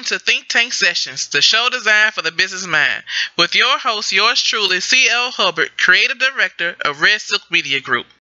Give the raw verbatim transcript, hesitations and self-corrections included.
to Think Tank Sessions, the show designed for the business mind, with your host, yours truly, C L Hubbard, Creative Director of RedSilk Media Group.